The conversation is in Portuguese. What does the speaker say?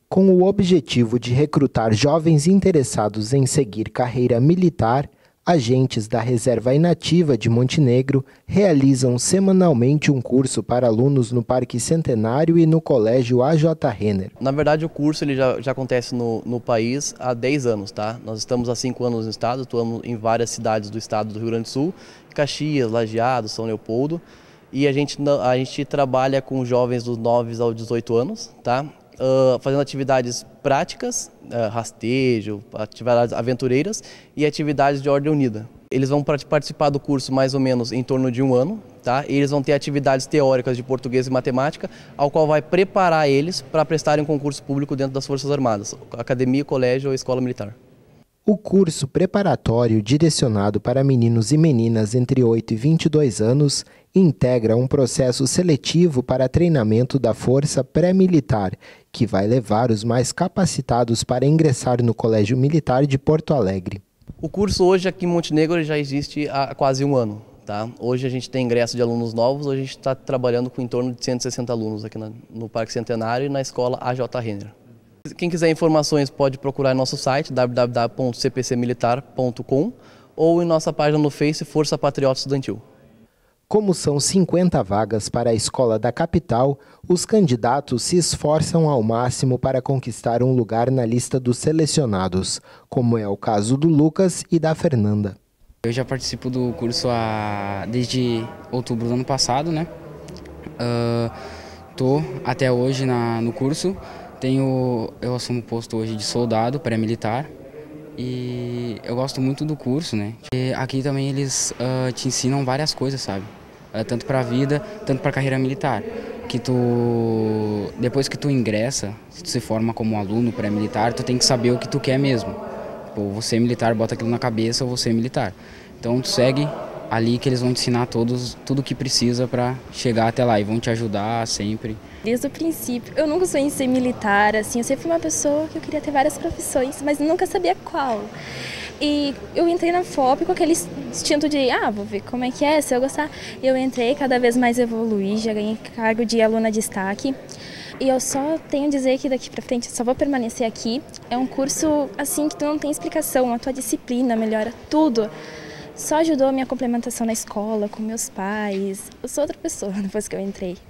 Com o objetivo de recrutar jovens interessados em seguir carreira militar, agentes da Reserva Inativa de Montenegro realizam semanalmente um curso para alunos no Parque Centenário e no Colégio A.J. Renner. Na verdade, o curso ele já acontece no país há 10 anos, tá? Nós estamos há 5 anos no estado, atuamos em várias cidades do estado do Rio Grande do Sul, Caxias, Lajeado, São Leopoldo, e a gente trabalha com jovens dos 9 aos 18 anos, tá? Fazendo atividades práticas, rastejo, atividades aventureiras e atividades de ordem unida. Eles vão participar do curso mais ou menos em torno de um ano, tá? E eles vão ter atividades teóricas de português e matemática, ao qual vai preparar eles para prestarem um concurso público dentro das Forças Armadas, academia, colégio ou escola militar. O curso preparatório direcionado para meninos e meninas entre 8 e 22 anos integra um processo seletivo para treinamento da Força Pré-Militar, que vai levar os mais capacitados para ingressar no Colégio Militar de Porto Alegre. O curso hoje aqui em Montenegro já existe há quase um ano. Tá? Hoje a gente tem ingresso de alunos novos, hoje a gente está trabalhando com em torno de 160 alunos aqui no Parque Centenário e na escola A.J. Renner. Quem quiser informações pode procurar em nosso site www.cpcmilitar.com ou em nossa página no Face Força Patriota Estudantil. Como são 50 vagas para a escola da capital, os candidatos se esforçam ao máximo para conquistar um lugar na lista dos selecionados, como é o caso do Lucas e da Fernanda. Eu já participo do curso desde outubro do ano passado, né? Tô até hoje no curso. Eu assumo o posto hoje de soldado pré-militar e eu gosto muito do curso, né? E aqui também eles te ensinam várias coisas, sabe? Tanto para a vida, tanto para a carreira militar. Depois que tu ingressa, se tu se forma como aluno pré-militar, tu tem que saber o que tu quer mesmo. Pô, você é militar, bota aquilo na cabeça, ou você é militar. Então tu segue ali que eles vão te ensinar tudo o que precisa para chegar até lá e vão te ajudar sempre. Desde o princípio, eu nunca sonhei em ser militar, assim, eu sempre fui uma pessoa que eu queria ter várias profissões, mas nunca sabia qual. E eu entrei na FOP com aquele instinto de, vou ver como é que é, se eu gostar. Eu entrei, cada vez mais evoluí, já ganhei cargo de aluna de destaque. E eu só tenho a dizer que daqui pra frente eu só vou permanecer aqui. É um curso, assim, que tu não tem explicação, a tua disciplina melhora tudo. Só ajudou a minha complementação na escola, com meus pais. Eu sou outra pessoa depois que eu entrei.